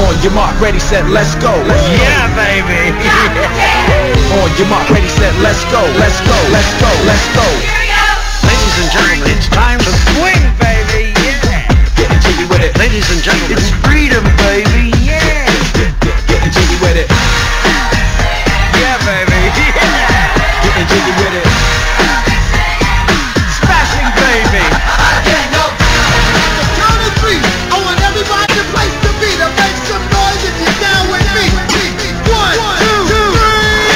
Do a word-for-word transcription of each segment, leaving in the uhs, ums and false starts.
On your mark, ready, set, let's go. Yeah, baby. On your mark, ready, set, let's go. Let's go, let's go, let's go. Ladies and gentlemen, it's time to swing, baby. Yeah. Getting jiggy with it. Ladies and gentlemen, it's freedom, baby. Yeah. Getting jiggy with it. Yeah, baby. Yeah. Getting jiggy with it. Smashing, baby. The count of three. I want everybody the place to be to make some noise if you're down with me. One, two, three.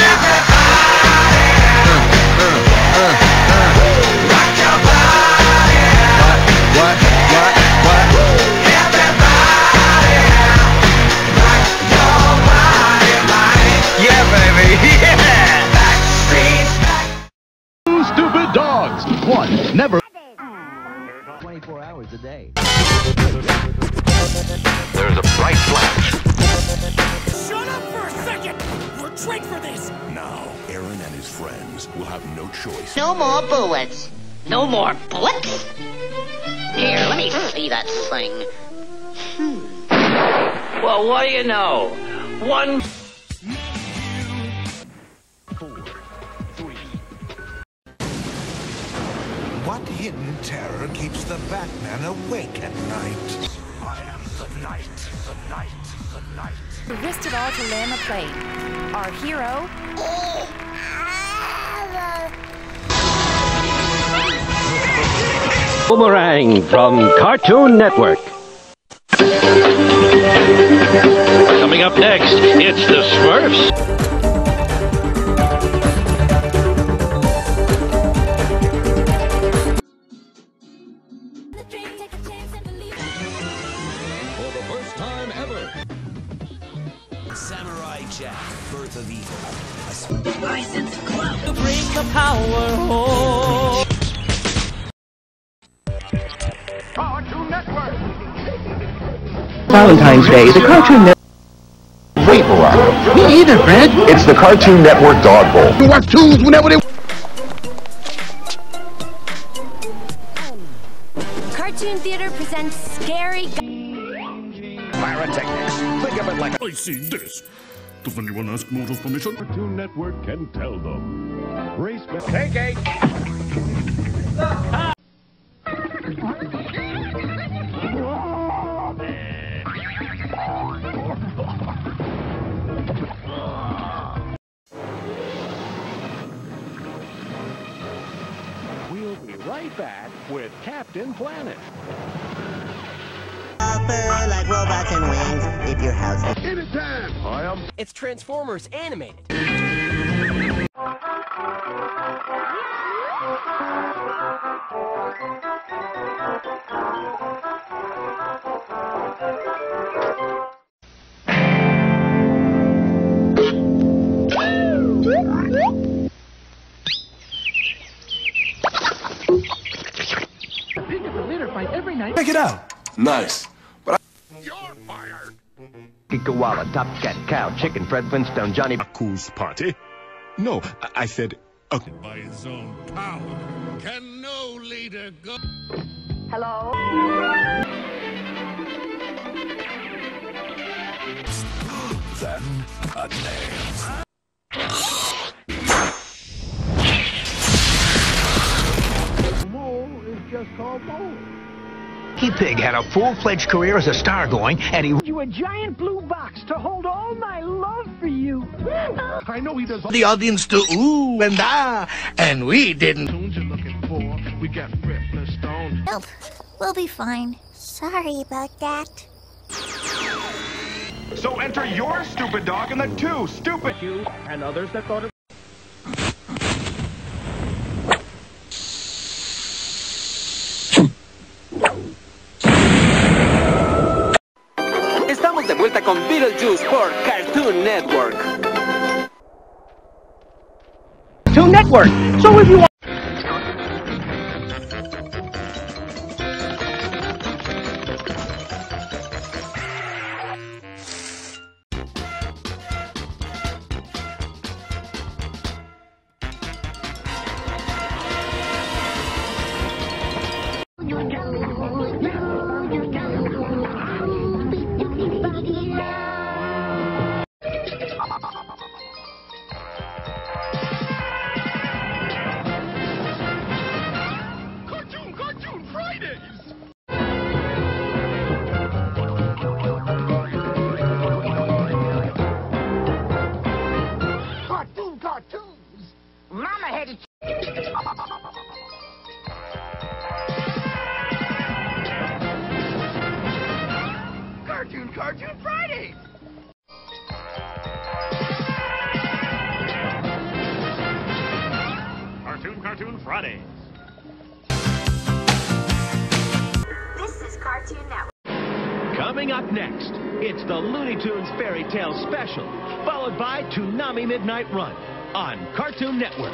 Rock your body. What? What? What? What? Everybody. Rock your body, body. Yeah, baby. Yeah. Backstreet back. Two stupid dogs. One never. twenty-four hours a day. There's a bright flash. Shut up for a second! We're trained for this! Now, Aaron and his friends will have no choice. No more bullets. No more bullets? Here, let me see that thing. Hmm. Well, what do you know? One... Four, three. What hidden terror keeps the Batman awake at night? I am the night, the night, the night. We risked it all to land the plane. Our hero... Boomerang from Cartoon Network. Coming up next, it's the Smurfs. For the first time ever. Samurai Jack, Birth of Evil. License club to bring the power home. Cartoon Network! Valentine's Day, the Cartoon Network. Wait, Barack. Me either, Fred. It's the Cartoon Network Dog Bowl. You watch tunes whenever they... Cartoon Theater presents Scary... Pyrotechnics. Think of it like I see this. Does anyone ask Moto's permission? Cartoon Network can tell them. Race back. Take eight. We'll be right back with Captain Planet. Like robots and wings, if your house... Anytime. I am... It's Transformers animated. Check it out. Nice. But I... You're fired. Koala, Top Cat, Cow, Chicken, Fred Flintstone, Johnny... Aku's party? No, I, I said... Uh, By his own power, can no leader go... Hello? Then a nail. Mole is just called Mole. He Pig had a full-fledged career as a star going, and he... You a giant blue box to hold all my love for you. I know he does all The audience to ooh and ah, and we didn't... tunes you're looking for. We got Fred Flintstone. Nope. We'll be fine. Sorry about that. so enter your stupid dog and the two stupid... You and others that thought it... Estamos de vuelta con Beetlejuice por Cartoon Network. Cartoon Network. So if you want... You Cartoon Cartoon Fridays! Cartoon Cartoon Fridays. This is Cartoon Network. Coming up next, it's the Looney Tunes Fairy Tale Special, followed by Toonami Midnight Run on Cartoon Network.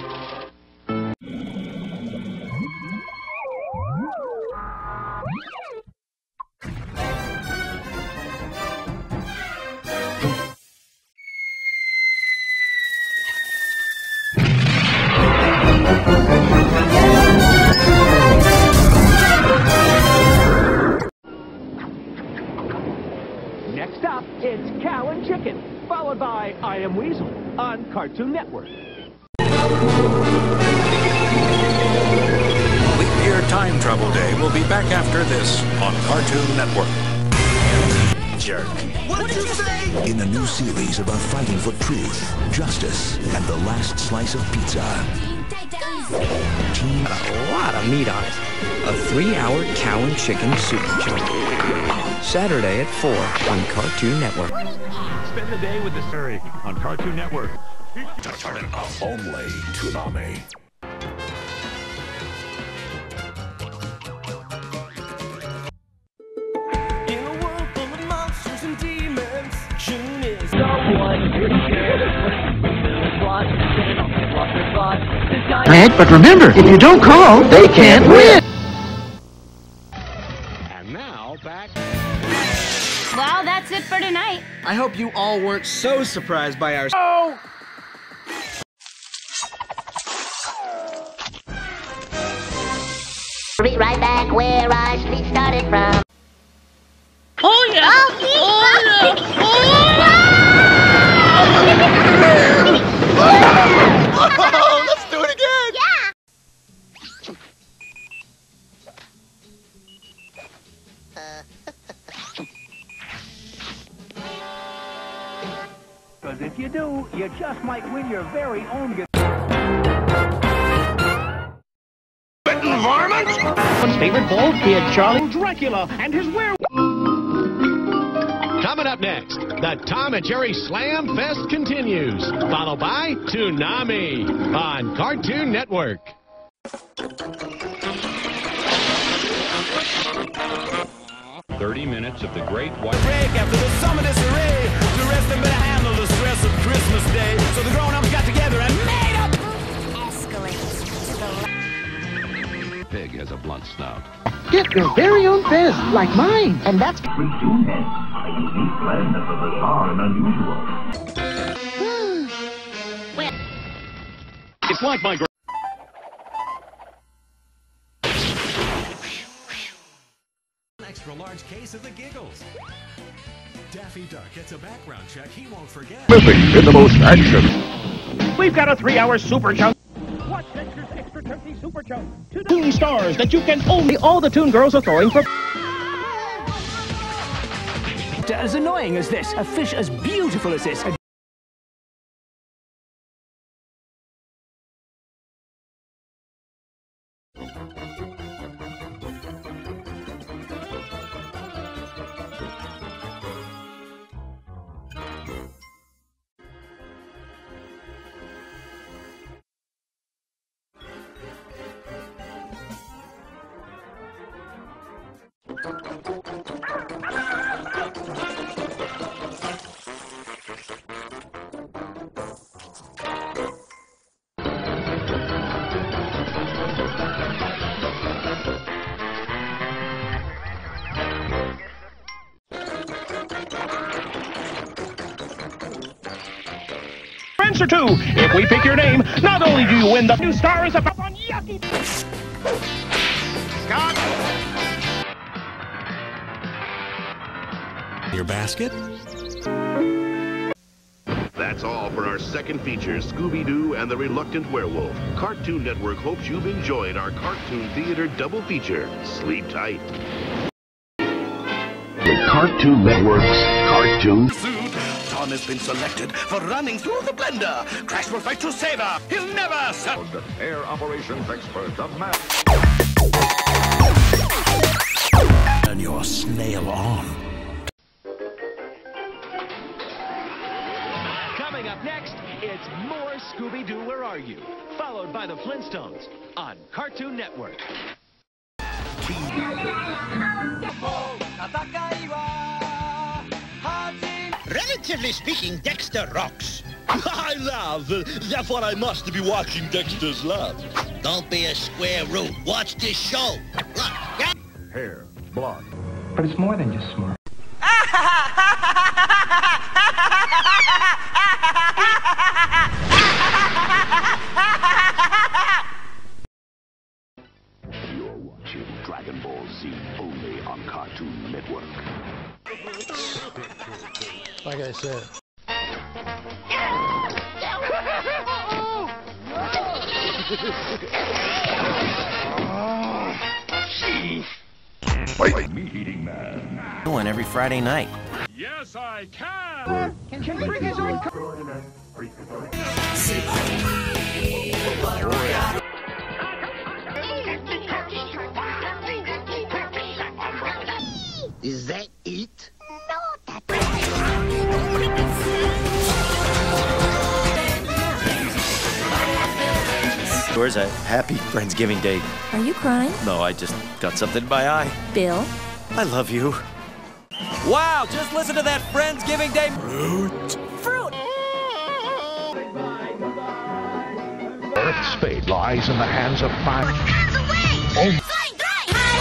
Next up, it's Cow and Chicken, followed by I Am Weasel on Cartoon Network. Leap Year Time Travel Day will be back after this on Cartoon Network. Jerk. What did you say? In a new series about fighting for truth, justice, and the last slice of pizza. Team a lot of meat on it. A three-hour cow and chicken super show. Saturday at four on Cartoon Network. Spend the day with the fairy on Cartoon Network. Only Toonami. In a world full of monsters and demons, June is the one who Right, but remember, if you don't call, they can't win. And now, back... Well, that's it for tonight. I hope you all weren't so surprised by our... Oh! Be right back where I started from. Oh, yeah! Oh, oh, Oh, let's do it again! Because if you do, you just might win your very own guitar. Varmint! One's favorite bald kid, Charlie Dracula, and his werewolf. Coming up next, the Tom and Jerry Slam Fest continues, followed by Toonami on Cartoon Network. Thirty minutes of the Great White Break after the summer disarray. The rest of them better handle the stress of Christmas Day. So the grown-ups got together and made up. Escalates to the Pig has a blunt snout. Get your very own fez, like mine. And that's... With two heads, a unique blend of the bizarre and unusual. It's like my... Extra large case of the giggles. Daffy Duck gets a background check he won't forget. Living in the most action. We've got a three-hour super chunk. Watch Dexter's Extra Turkey Super Chunk. Two Toon stars that you can only all the Toon girls are throwing for. As annoying as this, a fish as beautiful as this. Answer two. If we pick your name, not only do you win the new star is a on yucky. Scott! Your basket? That's all for our second feature, Scooby-Doo and the Reluctant Werewolf. Cartoon Network hopes you've enjoyed our Cartoon Theater double feature. Sleep tight. The Cartoon Network's Cartoon... Tom has been selected for running through the blender. Crash will fight to save her. He'll never settle. The air operations expert, the man. Turn your snail on. up next, it's more Scooby-Doo, Where Are You? Followed by the Flintstones on Cartoon Network. Relatively speaking, Dexter rocks. I love. Therefore, I must be watching Dexter's Love. Don't be a square root. Watch this show. Look. Hair, blonde. But it's more than just smart. You're watching Dragon Ball Z only on Cartoon Network. Like I said. Fight me, eating man. One every Friday night. Yes, I can. Can you bring his own Is that it? Yours a happy Friendsgiving Day. Are you crying? No, I just got something in my eye. Bill? I love you. Wow, just listen to that Friendsgiving Day. Fruit. Fruit! Earth's fate lies in the hands of fire. Hands away! Oh. Fly, fly! Hi,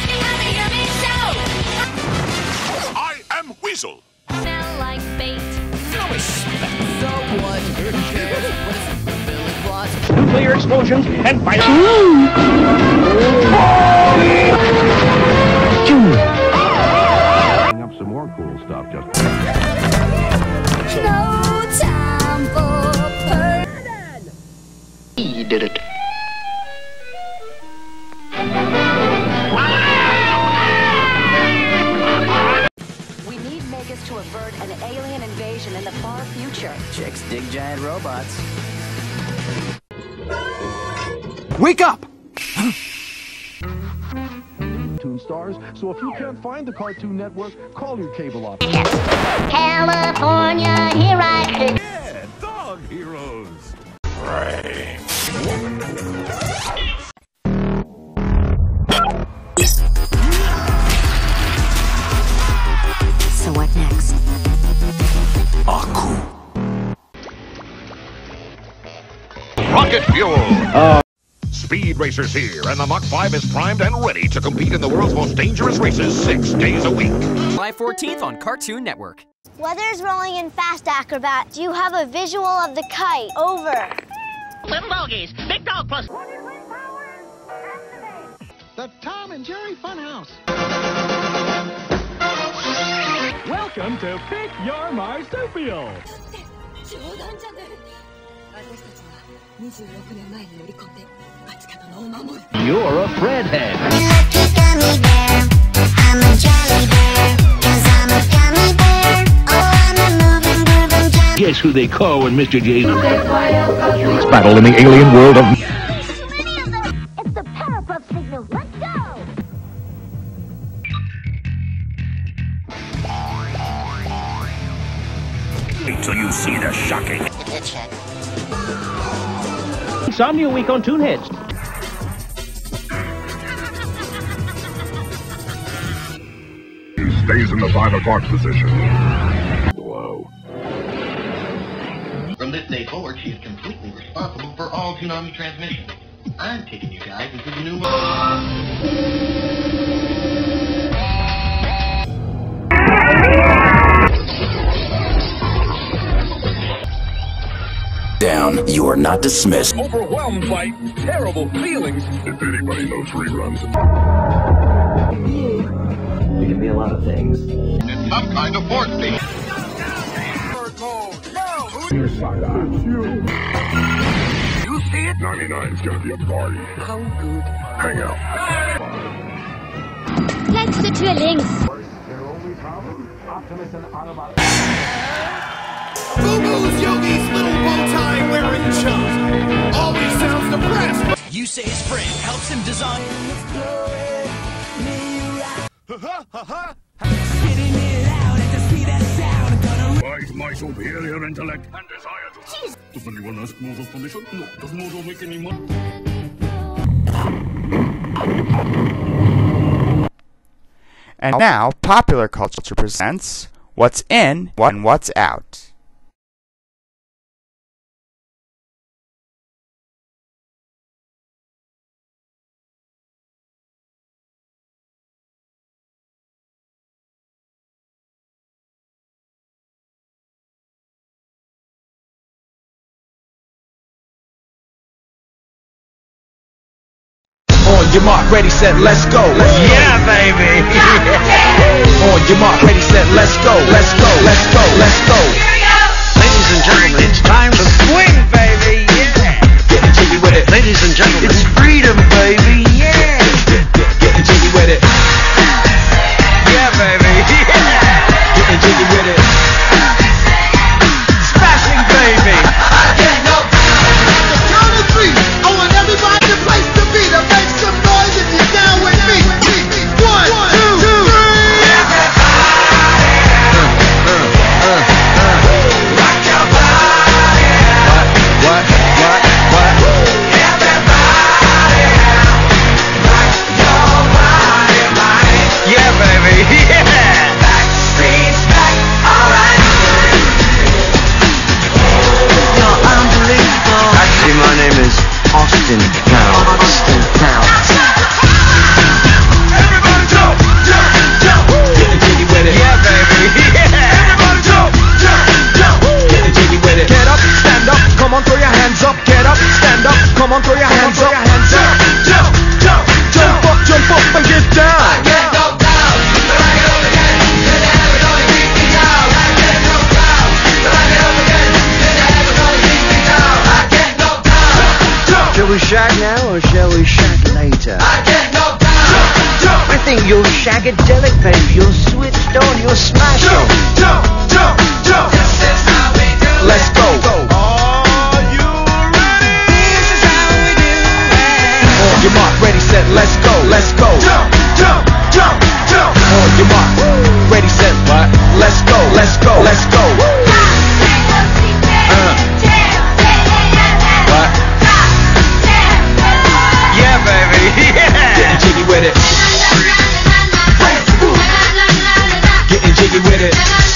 hi, I am Weasel. Smell like bait. No respect. So what? Who cares? What is it? Billy Plot? Nuclear explosions and fire. Bring up some more cool stuff just. No time for purr. He did it. We need Megas to avert an alien invasion in the far future. Chicks dig giant robots. Wake up! Toon Stars, so if you can't find the Cartoon Network, call your cable operator. California, here I sit. Yeah, dog heroes. Right. So what next? Aku. Rocket fuel. Uh. Speed Racers here, and the Mach five is primed and ready to compete in the world's most dangerous races six days a week. July fourteenth on Cartoon Network. Weather's rolling in fast, Acrobat. Do you have a visual of the kite? Over. Little doggies, big dog plus. The Tom and Jerry Funhouse. Welcome to Pick Your Marsupial. You're a Fredhead. I'm a jelly bear, 'cause I'm a gummy bear. Oh, I'm a moving, grooving jelly. Guess who they call when Mister J is battle in the alien world of... Too many of them. It's the Powerpuff signal. Let's go. Wait till you see the shocking. Insomnia Week on Toonheads. He stays in the five o'clock position. Whoa. From this day forward, she is completely responsible for all Toonami transmissions. I'm taking you guys into the new world. Down. You are not dismissed. Overwhelmed by terrible feelings. If anybody knows reruns. You can be a lot of things. It's some kind of force field. Here's side eye. You see it? ninety-nine's gonna be a party. How good. Hang out. Let's the twillings. Their only problem? Optimus and Autobot. Boo-boo's Yogi's little bow tie wearing chump always sounds depressed. You say his friend helps him design. Why is my superior intellect and desire to... Jeez. Does anyone ask Mojo's permission? No. Does Mojo make any money? And now, Popular Culture presents What's In and What's Out. On your mark, ready, set, let's go. Yeah, baby. On your mark, ready, set, let's go. Let's go, let's go, let's go. Ladies and gentlemen, it's time to swing, baby. Yeah. Getting jiggy with it. Ladies and gentlemen, it's freedom, baby. Yeah. Getting jiggy with it. Yeah, baby. Yeah. Getting jiggy with it. Smashing, baby. I can't go down. The count of three. I want everybody to place the beat. I make some noise if you're down with me. One, two, three. Rock your body. What? What? What? What? Everybody rock your body, body. Yeah, baby. Yeah. Backstreet's back. All right. You're unbelievable. Actually, my name is Austin Powell. Austin Powell. Everybody jump, jump, jump. Getting jiggy with it. Yeah, baby. Yeah. Everybody jump, jump, jump. Getting jiggy with it. Get up, stand up, come on, throw your hands up. Get up, stand up, come on, throw your hands up. Jump, jump, jump, jump up, jump up and get down. I can't go down. Till I get up again. Till the heaven only keep me down. I can't go down. Till I get up again. Till the heaven only keep me down. I can't go down. Shall we shag now or shall we shag later? I can't go down. I think you're shagadelic, babe. You're switched on. You're smashing. Jump, jump, jump. This is how we do it. Let's go. Are you ready? This is how we do it. On your mark, ready, set, let's go. Let's go. Jump, jump, jump, jump. On your mark, ready, set, what? Let's go. Let's go. Let's go. What? Yeah, baby. Yeah. Getting jiggy with it. Getting jiggy with it.